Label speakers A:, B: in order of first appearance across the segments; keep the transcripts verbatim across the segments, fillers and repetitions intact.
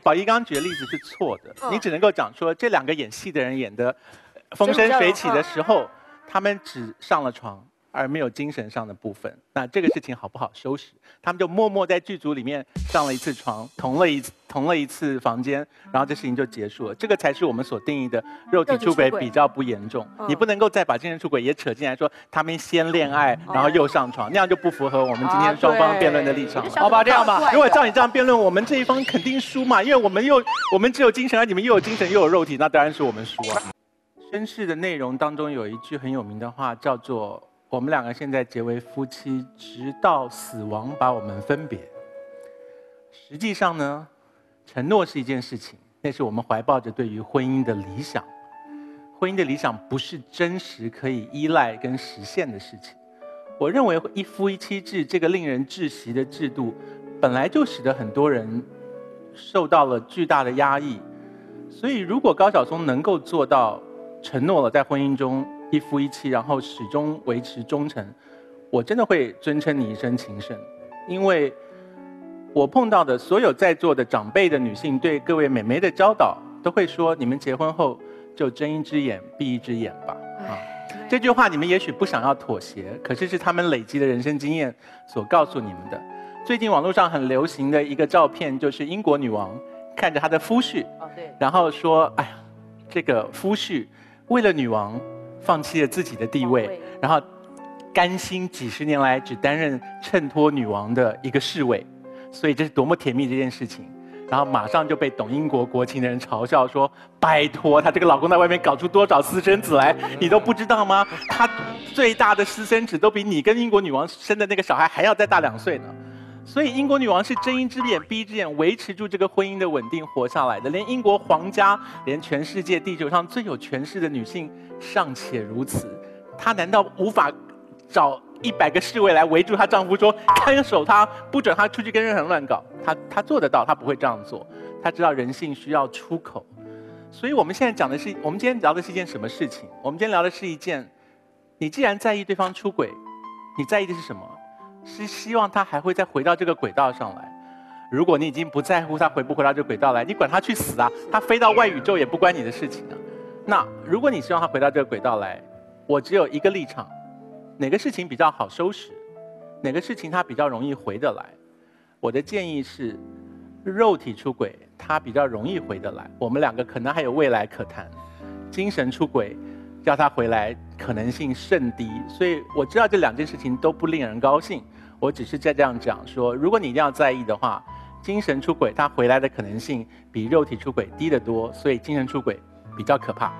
A: 宝仪刚刚举的例子是错的，
B: 嗯、
A: 你只能够讲说这两个演戏的人演的风生水起的时候，他们只上了床，而没有精神上的部分。那这个事情好不好收拾？他们就默默在剧组里面上了一次床，同了一同了一次房间，然后这事情就结束了。这个才是我们所定义的肉体出轨比较不严重。嗯、你不能够再把精神出轨也扯进来说他们先恋爱，然后又上床，那样就不符合我们今天双方辩论的立场。
B: 啊、
A: 好吧，这样吧，如果照你这样辩论，我们这一方肯定输嘛，因为我们又我们只有精神，而你们又有精神又有肉体，那当然是我们输啊。宣誓的内容当中有一句很有名的话，叫做“我们两个现在结为夫妻，直到死亡把我们分别”。实际上呢，承诺是一件事情，那是我们怀抱着对于婚姻的理想。婚姻的理想不是真实可以依赖跟实现的事情。我认为一夫一妻制这个令人窒息的制度，本来就使得很多人受到了巨大的压抑。所以，如果高晓松能够做到承诺了在婚姻中一夫一妻，然后始终维持忠诚，我真的会尊称你一声情圣。因为我碰到的所有在座的长辈的女性对各位美眉的教导，都会说你们结婚后就睁一只眼闭一只眼吧。啊，这句话你们也许不想要妥协，可是是他们累积的人生经验所告诉你们的。最近网络上很流行的一个照片，就是英国女王看着她的夫婿，然后说：“哎呀，这个夫婿为了女王放弃了自己的地位，然后甘心几十年来只担任衬托女王的一个侍卫，所以这是多么甜蜜这件事情。”然后马上就被懂英国国情的人嘲笑说：“拜托，她这个老公在外面搞出多少私生子来，你都不知道吗？他最大的私生子都比你跟英国女王生的那个小孩还要再大两岁呢。”所以英国女王是睁一只眼闭一只眼维持住这个婚姻的稳定活下来的。连英国皇家，连全世界地球上最有权势的女性尚且如此，她难道无法找一百个侍卫来围住她丈夫说看守她，不准她出去跟任何人乱搞？她她做得到，她不会这样做。她知道人性需要出口。所以我们现在讲的是，我们今天聊的是一件什么事情？我们今天聊的是一件，你既然在意对方出轨，你在意的是什么？是希望他还会再回到这个轨道上来。如果你已经不在乎他回不回到这个轨道来，你管他去死啊！他飞到外宇宙也不关你的事情啊。那如果你希望他回到这个轨道来，我只有一个立场：哪个事情比较好收拾，哪个事情他比较容易回得来。我的建议是，肉体出轨他比较容易回得来，我们两个可能还有未来可谈。精神出轨，叫他回来可能性甚低。所以我知道这两件事情都不令人高兴。我只是在这样讲说，如果你一定要在意的话，精神出轨它回来的可能性比肉体出轨低得多，所以精神出轨比较可怕。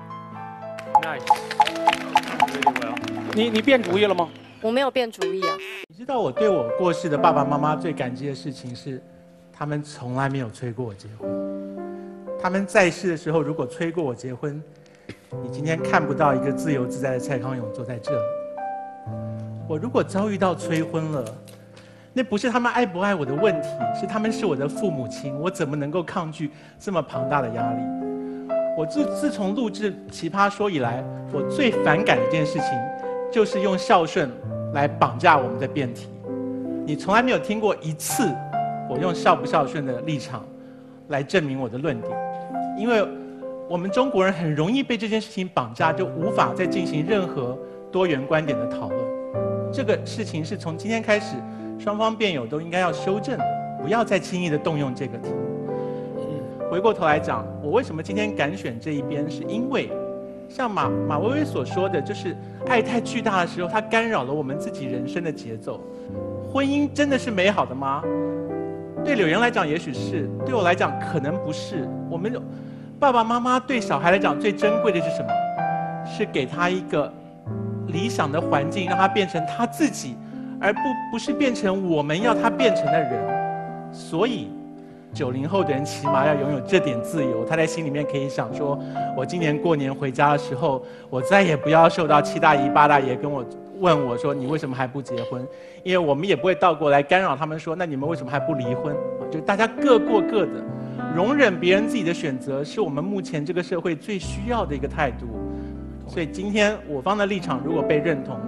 C: Nice， 你你变主意了吗？
B: 我没有变主意啊。
D: 你知道我对我过世的爸爸妈妈最感激的事情是，他们从来没有催过我结婚。他们在世的时候，如果催过我结婚，你今天看不到一个自由自在的蔡康永坐在这里。我如果遭遇到催婚了，那不是他们爱不爱我的问题，是他们是我的父母亲，我怎么能够抗拒这么庞大的压力？我自自从录制《奇葩说》以来，我最反感的一件事情，就是用孝顺来绑架我们的辩题。你从来没有听过一次我用孝不孝顺的立场来证明我的论点，因为我们中国人很容易被这件事情绑架，就无法再进行任何多元观点的讨论。这个事情是从今天开始，双方辩友都应该要修正的，不要再轻易的动用这个题。回过头来讲，我为什么今天敢选这一边，是因为像马马薇薇所说的，就是爱太巨大的时候，它干扰了我们自己人生的节奏。婚姻真的是美好的吗？对柳岩来讲也许是，对我来讲可能不是。我们爸爸妈妈对小孩来讲最珍贵的是什么？是给他一个理想的环境，让他变成他自己，而不不是变成我们要他变成的人。所以九零后的人起码要拥有这点自由，他在心里面可以想说，我今年过年回家的时候，我再也不要受到七大姨八大爷跟我问我说你为什么还不结婚，因为我们也不会倒过来干扰他们说那你们为什么还不离婚，就大家各过各的，容忍别人自己的选择，是我们目前这个社会最需要的一个态度。所以今天我方的立场如果被认同，我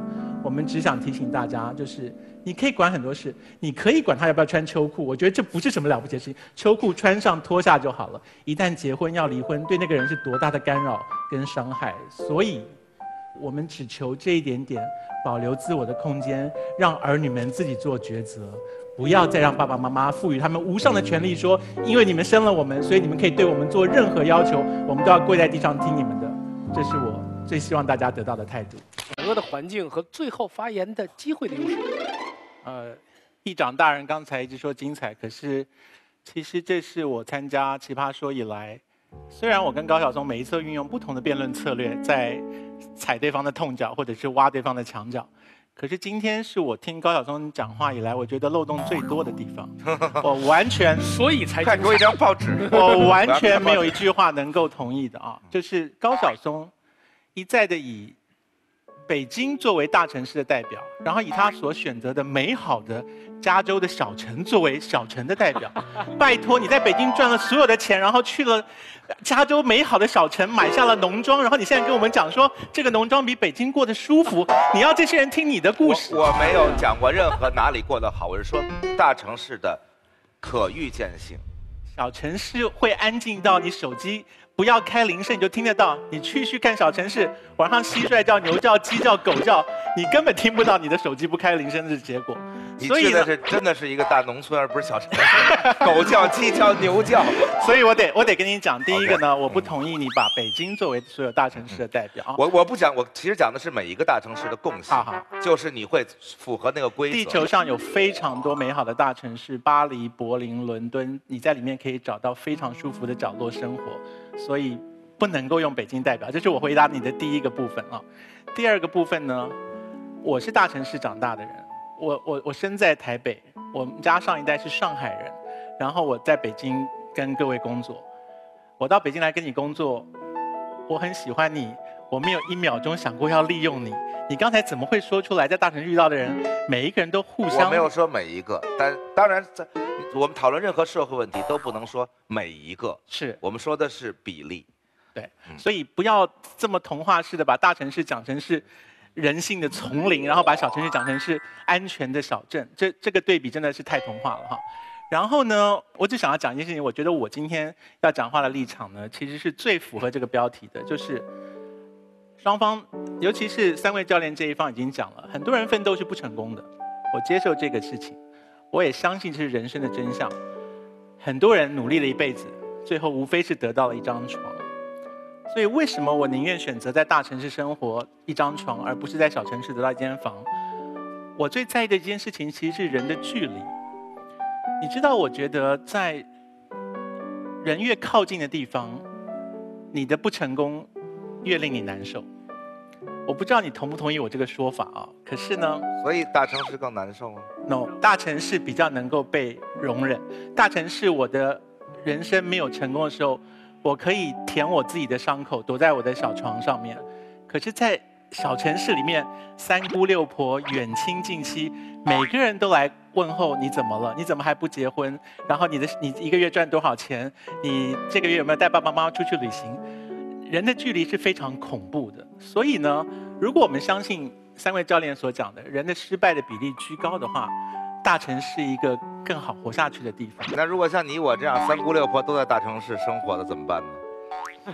D: 我们只想提醒大家，就是你可以管很多事，你可以管他要不要穿秋裤，我觉得这不是什么了不起的事情，秋裤穿上脱下就好了。一旦结婚要离婚，对那个人是多大的干扰跟伤害，所以我们只求这一点点，保留自我的空间，让儿女们自己做抉择。不要再让爸爸妈妈赋予他们无上的权利，说因为你们生了我们，所以你们可以对我们做任何要求，我们都要跪在地上听你们的。这是我最希望大家得到的态度。
C: 整个的环境和最后发言的机会的优势。
A: 呃，议长大人刚才一直说精彩，可是其实这是我参加奇葩说以来，虽然我跟高晓松每一次运用不同的辩论策略，在踩对方的痛脚或者是挖对方的墙角。可是今天是我听高晓松讲话以来，我觉得漏洞最多的地方。我完全，
C: 所以才
B: 快给我一张报纸。
A: 我完全没有一句话能够同意的啊！就是高晓松一再的以北京作为大城市的代表，然后以他所选择的美好的加州的小城作为小城的代表。拜托，你在北京赚了所有的钱，然后去了加州美好的小城，买下了农庄，然后你现在跟我们讲说这个农庄比北京过得舒服，你要这些人听你的故事。
B: 我, 我没有讲过任何哪里过得好，我是说大城市的可预见性。
A: 小城市会安静到你手机不要开铃声你就听得到，你去去看小城市，晚上蟋蟀叫、牛叫、鸡叫、狗叫，你根本听不到你的手机不开铃声的结果。
B: 你去的是真的是一个大农村，而不是小城市。狗叫、鸡叫、牛叫。
A: 所以我得我得跟你讲，第一个呢，我不同意你把北京作为所有大城市的代表。
B: 我我不讲，我其实讲的是每一个大城市的共性，
A: 好好，
B: 就是你会符合那个规则。
A: 地球上有非常多美好的大城市，巴黎、柏林、伦敦，你在里面可以找到非常舒服的角落生活，所以不能够用北京代表。这是我回答你的第一个部分啊。第二个部分呢，我是大城市长大的人。我我我生在台北，我们家上一代是上海人，然后我在北京跟各位工作。我到北京来跟你工作，我很喜欢你，我没有一秒钟想过要利用你。你刚才怎么会说出来，在大城市遇到的人，每一个人都互相……
B: 我没有说每一个，但当然在我们讨论任何社会问题都不能说每一个，
A: 是
B: 我们说的是比例。
A: 对，所以不要这么童话式的把大城市讲成是人性的丛林，然后把小城市讲成是安全的小镇，这这个对比真的是太童话了哈。然后呢，我只想要讲一件事情，我觉得我今天要讲话的立场呢，其实是最符合这个标题的，就是双方，尤其是三位教练这一方已经讲了，很多人奋斗是不成功的，我接受这个事情，我也相信这是人生的真相。很多人努力了一辈子，最后无非是得到了一张床。所以为什么我宁愿选择在大城市生活一张床，而不是在小城市得到一间房？我最在意的一件事情其实是人的距离。你知道，我觉得在人越靠近的地方，你的不成功越令你难受。我不知道你同不同意我这个说法啊？可是呢，
B: 所以大城市更难受吗
A: ？No， 大城市比较能够被容忍。大城市我的人生没有成功的时候，我可以舔我自己的伤口，躲在我的小床上面。可是，在小城市里面，三姑六婆、远亲近戚，每个人都来问候你怎么了？你怎么还不结婚？然后你的你一个月赚多少钱？你这个月有没有带爸爸妈妈出去旅行？人的距离是非常恐怖的。所以呢，如果我们相信三位教练所讲的，人的失败的比例居高的话，大城是一个更好活下去的地方。
B: 那如果像你我这样三姑六婆都在大城市生活的怎么办呢？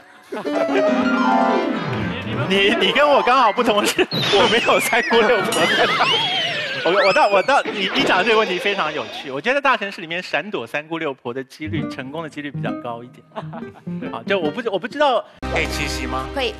A: 你你跟我刚好不同是，我没有三姑六婆。我我倒我倒你你讲的这个问题非常有趣。我觉得大城市里面闪躲三姑六婆的几率，成功的几率比较高一点。好，就我不我不知道可以七夕吗？
E: 可以。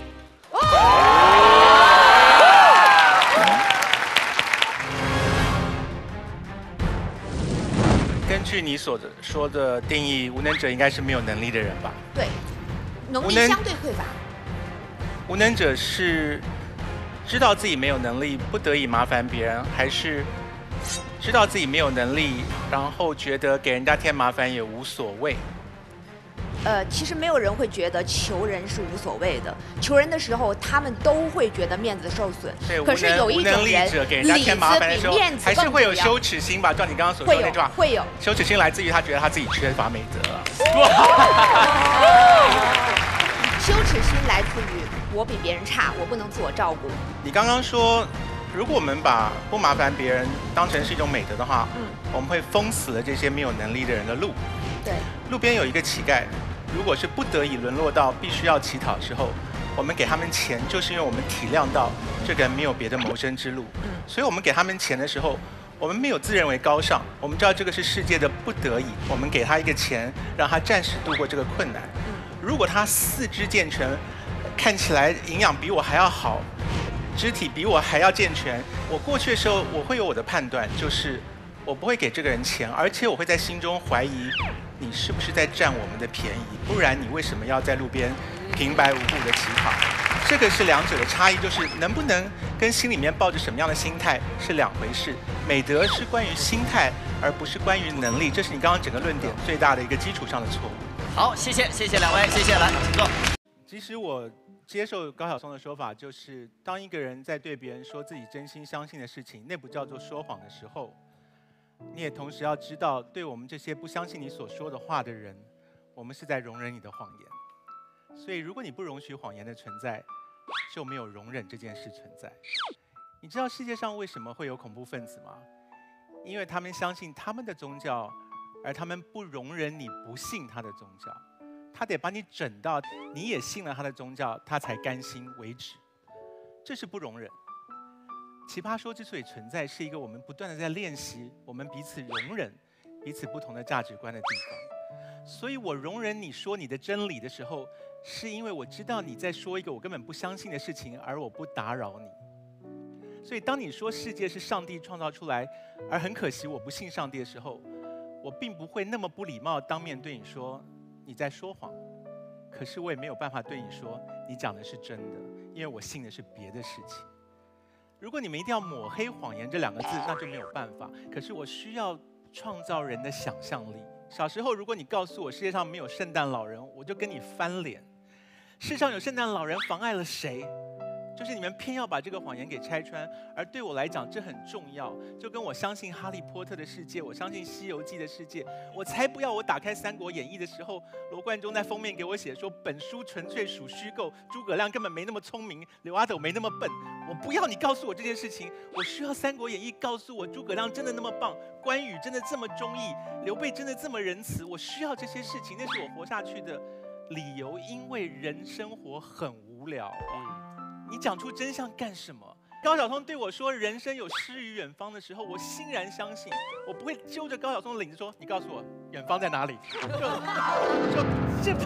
A: 根据你所说的定义，无能者应该是没有能力的人吧？
E: 对，能力相对匮乏。
A: 无能者是知道自己没有能力，不得已麻烦别人，还是知道自己没有能力，然后觉得给人家添麻烦也无所谓？
E: 呃，其实没有人会觉得求人是无所谓的，求人的时候他们都会觉得面子受损。可是有一种人，
A: 给人家添麻烦的时候，还是会有羞耻心吧？照你刚刚所说的那句话，
E: 会有
A: 羞耻心来自于他觉得他自己缺乏美德。
E: 羞耻心来自于我比别人差，我不能自我照顾。
A: 你刚刚说如果我们把不麻烦别人当成是一种美德的话，
E: 嗯，
A: 我们会封死了这些没有能力的人的路。
E: 对，
A: 路边有一个乞丐，如果是不得已沦落到必须要乞讨的时候，我们给他们钱，就是因为我们体谅到这个人没有别的谋生之路。
E: 嗯，
A: 所以我们给他们钱的时候，我们没有自认为高尚，我们知道这个是世界的不得已，我们给他一个钱，让他暂时度过这个困难。如果他四肢健全，看起来营养比我还要好，肢体比我还要健全，我过去的时候我会有我的判断，就是我不会给这个人钱，而且我会在心中怀疑你是不是在占我们的便宜，不然你为什么要在路边平白无故的乞讨？这个是两者的差异，就是能不能跟心里面抱着什么样的心态是两回事。美德是关于心态，而不是关于能力，这是你刚刚整个论点最大的一个基础上的错误。
F: 好，谢谢，谢谢两位，谢谢，来，请坐。
A: 其实我接受高晓松的说法，就是当一个人在对别人说自己真心相信的事情，那不叫做说谎的时候，你也同时要知道，对我们这些不相信你所说的话的人，我们是在容忍你的谎言。所以，如果你不容许谎言的存在，就没有容忍这件事存在。你知道世界上为什么会有恐怖分子吗？因为他们相信他们的宗教，而他们不容忍你不信他的宗教。他得把你整到你也信了他的宗教，他才甘心为止。这是不容忍。奇葩说之所以存在，是一个我们不断的在练习我们彼此容忍彼此不同的价值观的地方。所以我容忍你说你的真理的时候，是因为我知道你在说一个我根本不相信的事情，而我不打扰你。所以当你说世界是上帝创造出来，而很可惜我不信上帝的时候，我并不会那么不礼貌当面对你说你在说谎。可是我也没有办法对你说你讲的是真的，因为我信的是别的事情。如果你们一定要抹黑谎言这两个字，那就没有办法。可是我需要创造人的想象力。小时候，如果你告诉我世界上没有圣诞老人，我就跟你翻脸。世上有圣诞老人妨碍了谁？就是你们偏要把这个谎言给拆穿，而对我来讲这很重要。就跟我相信哈利波特的世界，我相信西游记的世界，我才不要我打开三国演义的时候，罗贯中在封面给我写说本书纯粹属虚构，诸葛亮根本没那么聪明，刘阿斗没那么笨。我不要你告诉我这件事情，我需要三国演义告诉我诸葛亮真的那么棒，关羽真的这么忠义，刘备真的这么仁慈。我需要这些事情，那是我活下去的理由，因为人生活很无聊。你讲出真相干什么？高晓松对我说人生有诗与远方的时候，我欣然相信，我不会揪着高晓松的领子说你告诉我远方在哪里。就就这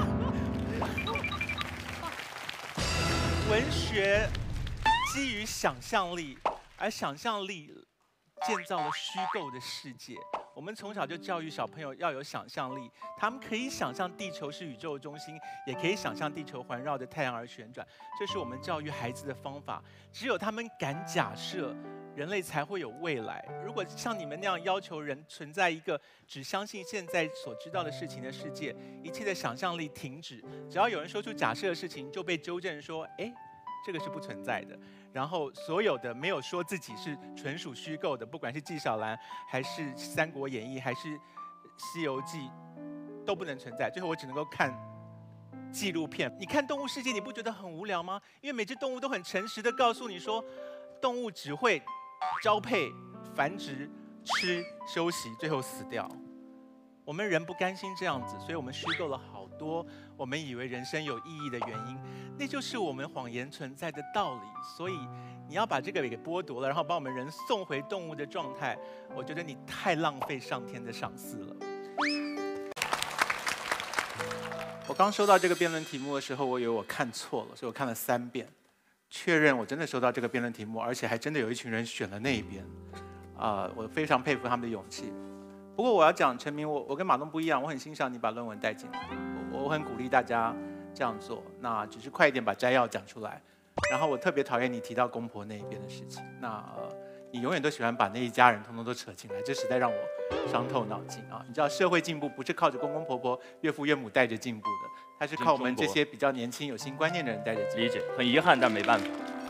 A: 文学基于想象力，而想象力建造了虚构的世界。我们从小就教育小朋友要有想象力，他们可以想象地球是宇宙的中心，也可以想象地球环绕着太阳而旋转。这是我们教育孩子的方法。只有他们敢假设，人类才会有未来。如果像你们那样要求人存在一个只相信现在所知道的事情的世界，一切的想象力停止。只要有人说出假设的事情，就被纠正说，哎，这个是不存在的。然后所有的没有说自己是纯属虚构的，不管是纪晓岚还是《三国演义》还是《西游记》，都不能存在。最后我只能够看纪录片。你看《动物世界》，你不觉得很无聊吗？因为每只动物都很诚实的告诉你说，动物只会交配、繁殖、吃、休息，最后死掉。我们人不甘心这样子，所以我们虚构了好多我们以为人生有意义的原因，那就是我们谎言存在的道理。所以你要把这个给剥夺了，然后把我们人送回动物的状态，我觉得你太浪费上天的赏赐了。我刚收到这个辩论题目的时候，我以为我看错了，所以我看了三遍，确认我真的收到这个辩论题目，而且还真的有一群人选了那一边。啊、呃，我非常佩服他们的勇气。不过我要讲，陈明，我我跟马东不一样，我很欣赏你把论文带进来，我我很鼓励大家这样做。那只是快一点把摘要讲出来。然后我特别讨厌你提到公婆那一边的事情。那、呃、你永远都喜欢把那一家人通通都扯进来，这实在让我伤透脑筋啊！你知道社会进步不是靠着公公婆婆、岳父岳母带着进步的，它是靠我们这些比较年轻、有新观念的人带着进步。
G: 理解，很遗憾，但没办法。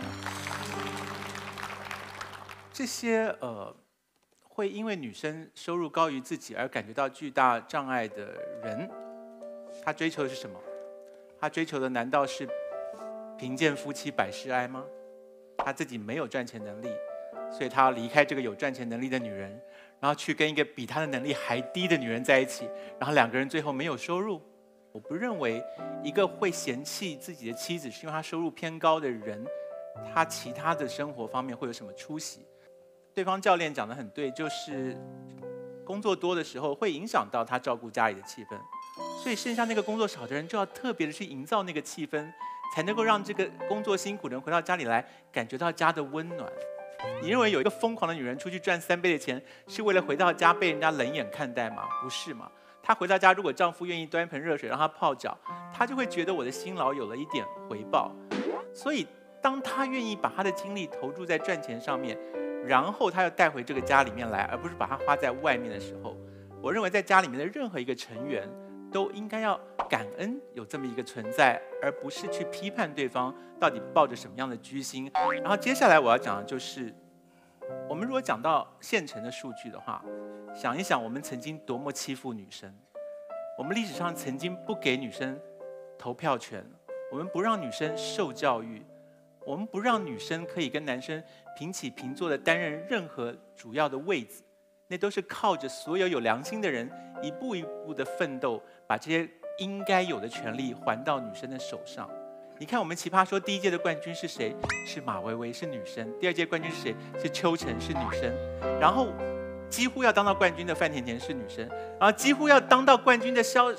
A: 这些呃。会因为女生收入高于自己而感觉到巨大障碍的人，他追求的是什么？他追求的难道是贫贱夫妻百事哀吗？他自己没有赚钱能力， 所以他要离开这个有赚钱能力的女人，然后去跟一个比他的能力还低的女人在一起，然后两个人最后没有收入。我不认为一个会嫌弃自己的妻子是因为他收入偏高的人，他其他的生活方面会有什么出息？对方教练讲得很对，就是工作多的时候会影响到他照顾家里的气氛，所以剩下那个工作少的人就要特别的去营造那个气氛，才能够让这个工作辛苦的人回到家里来感觉到家的温暖。你认为有一个疯狂的女人出去赚三倍的钱，是为了回到家被人家冷眼看待吗？不是嘛？她回到家，如果丈夫愿意端一盆热水让她泡脚，她就会觉得我的辛劳有了一点回报。所以，当她愿意把她的精力投注在赚钱上面，然后她要带回这个家里面来，而不是把它花在外面的时候，我认为在家里面的任何一个成员都应该要感恩有这么一个存在，而不是去批判对方到底抱着什么样的居心。然后接下来我要讲的就是，我们如果讲到现成的数据的话，想一想我们曾经多么欺负女生，我们历史上曾经不给女生投票权，我们不让女生受教育，我们不让女生可以跟男生平起平坐的担任任何主要的位置，那都是靠着所有有良心的人一步一步的奋斗，把这些应该有的权利还到女生的手上。你看我们奇葩说第一届的冠军是谁？是马薇薇，是女生。第二届冠军是谁？是邱晨，是女生。然后几乎要当到冠军的范甜甜是女生，然后几乎要当到冠军的肖，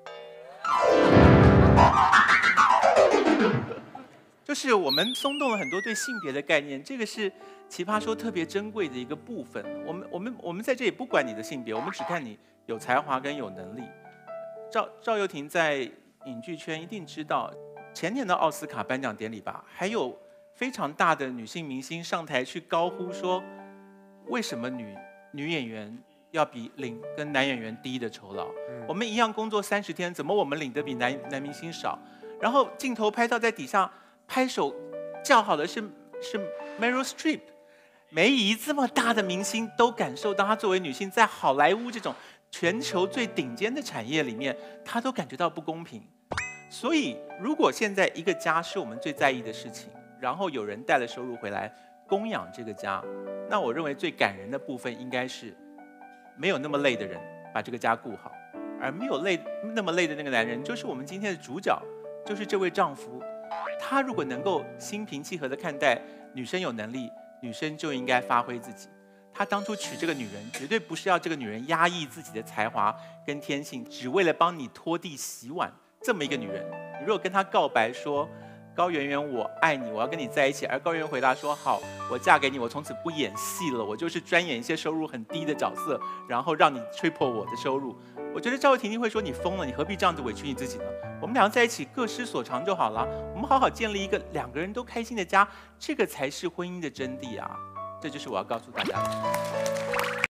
A: 就是我们松动了很多对性别的概念，这个是奇葩说特别珍贵的一个部分。我们我们我们在这里不管你的性别，我们只看你有才华跟有能力。赵赵又廷在影剧圈一定知道，前年的奥斯卡颁奖典礼吧，还有非常大的女性明星上台去高呼说，为什么女女演员要比领跟男演员低的酬劳？嗯、我们一样工作三十天，怎么我们领的比男男明星少？然后镜头拍到在底下拍手叫好的是是 Meryl Streep， 梅姨这么大的明星都感受到，她作为女性在好莱坞这种全球最顶尖的产业里面，她都感觉到不公平。所以，如果现在一个家是我们最在意的事情，然后有人带了收入回来供养这个家，那我认为最感人的部分应该是没有那么累的人把这个家顾好，而没有累那么累的那个男人，就是我们今天的主角，就是这位丈夫。他如果能够心平气和地看待女生有能力，女生就应该发挥自己。他当初娶这个女人，绝对不是要这个女人压抑自己的才华跟天性，只为了帮你拖地洗碗。这么一个女人，你如果跟她告白说，高圆圆我爱你，我要跟你在一起，而高圆圆回答说好，我嫁给你，我从此不演戏了，我就是专演一些收入很低的角色，然后让你吹破我的收入。我觉得赵又廷一定会说你疯了，你何必这样子委屈你自己呢？我们两个在一起各施所长就好了，我们好好建立一个两个人都开心的家，这个才是婚姻的真谛啊！这就是我要告诉大家的。